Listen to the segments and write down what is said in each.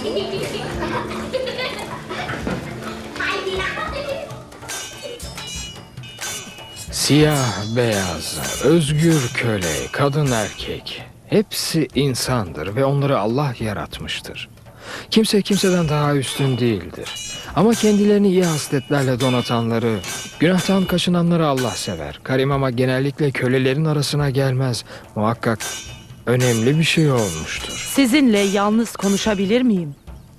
Siyah, beyaz, özgür köle, kadın erkek. Hepsi insandır ve onları Allah yaratmıştır. Kimse kimseden daha üstün değildir. Ama kendilerini iyi hasletlerle donatanları, günahtan kaçınanları Allah sever. Karim ama genellikle kölelerin arasına gelmez. Muhakkak önemli bir şey olmuştur. Sizinle yalnız konuşabilir miyim?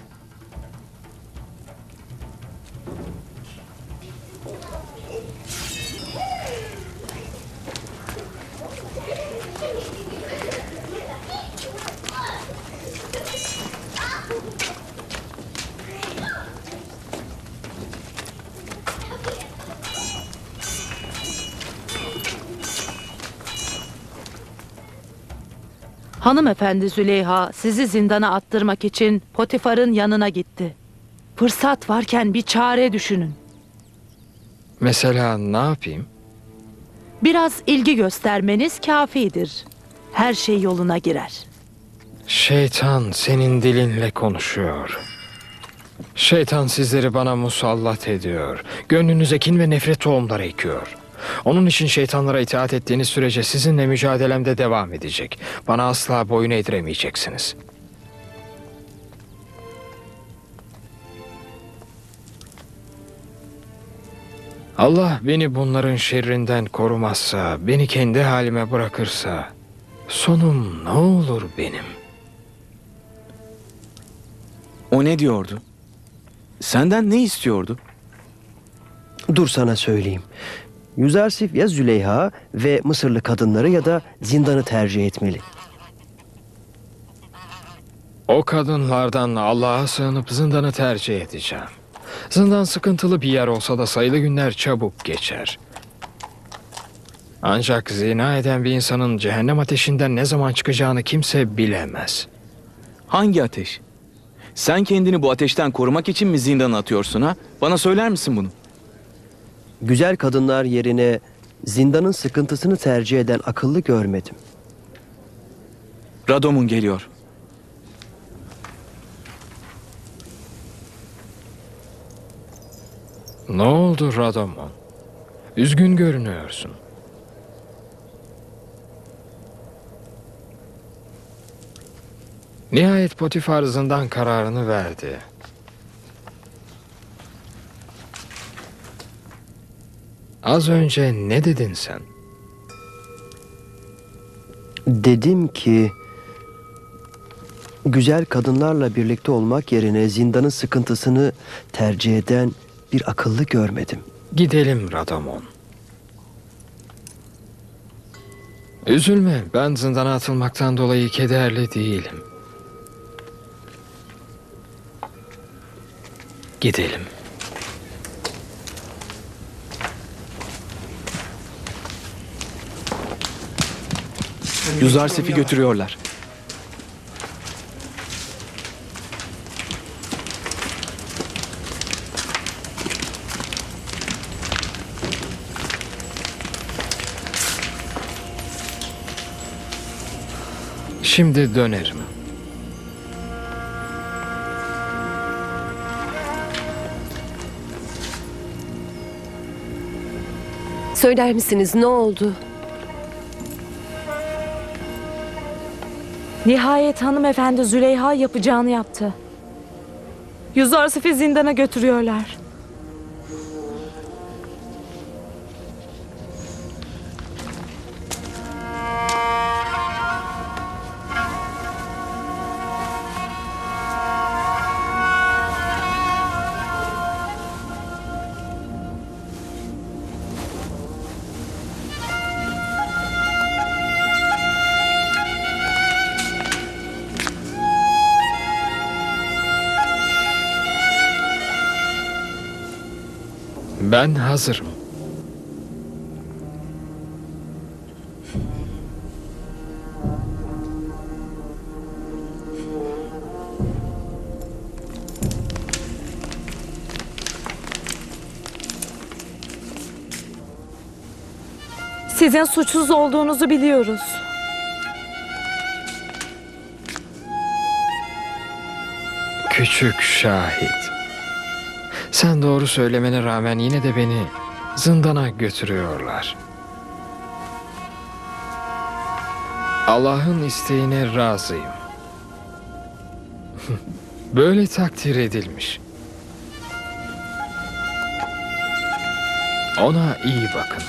Hanımefendi Züleyha sizi zindana attırmak için Potifar'ın yanına gitti. Fırsat varken bir çare düşünün. Mesela ne yapayım? Biraz ilgi göstermeniz kafidir. Her şey yoluna girer. Şeytan senin dilinle konuşuyor. Şeytan sizleri bana musallat ediyor. Gönlünüze kin ve nefret tohumları ekiyor. Onun için şeytanlara itaat ettiğiniz sürece sizinle mücadelemde devam edecek. Bana asla boyun eğdiremeyeceksiniz. Allah beni bunların şerrinden korumazsa, beni kendi halime bırakırsa, sonum ne olur benim? O ne diyordu? Senden ne istiyordu? Dur sana söyleyeyim. Yüzarsif ya Züleyha ve Mısırlı kadınları ya da zindanı tercih etmeli. O kadınlardan Allah'a sığınıp zindanı tercih edeceğim. Zindan sıkıntılı bir yer olsa da sayılı günler çabuk geçer. Ancak zina eden bir insanın cehennem ateşinden ne zaman çıkacağını kimse bilemez. Hangi ateş? Sen kendini bu ateşten korumak için mi zindana atıyorsun ha? Bana söyler misin bunu? Güzel kadınlar yerine zindanın sıkıntısını tercih eden akıllı görmedim. Radom'un geliyor. Ne oldu Radomon? Üzgün görünüyorsun. Nihayet Potifar zindan kararını verdi. Az önce ne dedin sen? Dedim ki güzel kadınlarla birlikte olmak yerine zindanın sıkıntısını tercih eden bir akıllı görmedim. Gidelim Radomon. Üzülme, ben zindana atılmaktan dolayı kederli değilim. Gidelim. Yüzarsif'i götürüyorlar. Şimdi dönerim. Söyler misiniz ne oldu? Nihayet hanımefendi Züleyha yapacağını yaptı. Yüzarsif'i zindana götürüyorlar. Ben hazırım. Sizin suçsuz olduğunuzu biliyoruz. küçük şahit. Sen doğru söylemene rağmen yine de beni zindana götürüyorlar. Allah'ın isteğine razıyım. Böyle takdir edilmiş. Ona iyi bakın.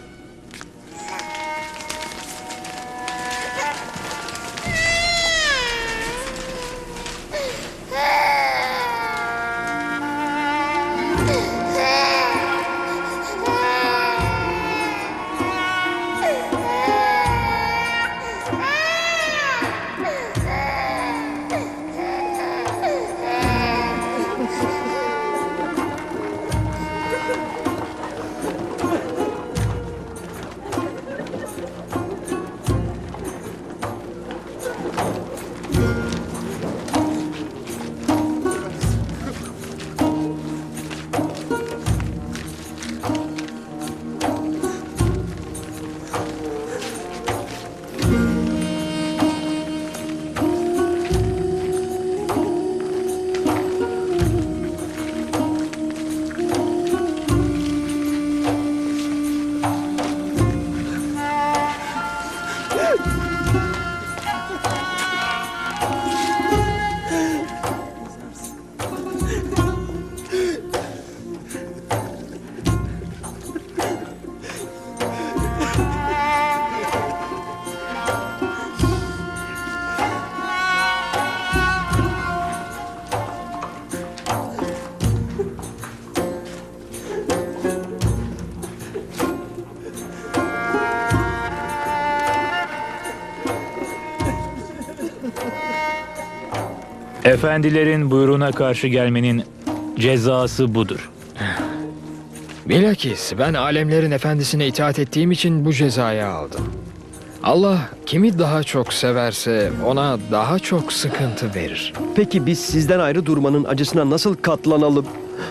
Efendilerin buyruğuna karşı gelmenin cezası budur. Bilakis ben alemlerin efendisine itaat ettiğim için bu cezayı aldım. Allah kimi daha çok severse ona daha çok sıkıntı verir. Peki biz sizden ayrı durmanın acısına nasıl katlanalım?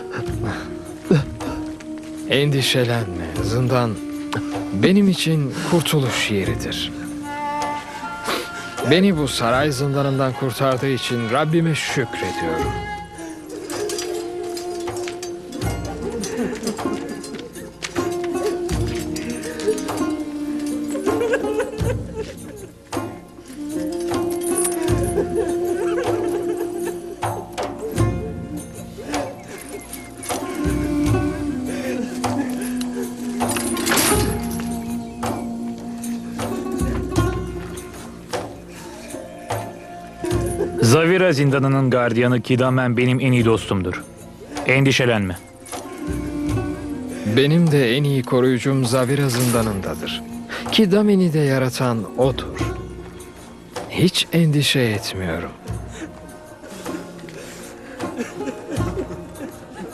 Endişelenme, zindan benim için kurtuluş yeridir. Beni bu saray zindanından kurtardığı için Rabbime şükrediyorum. Zavira zindanının gardiyanı Kidamen benim en iyi dostumdur. Endişelenme. Benim de en iyi koruyucum Zavira zindanındadır. Ki Damen'i de yaratan O'dur. Hiç endişe etmiyorum.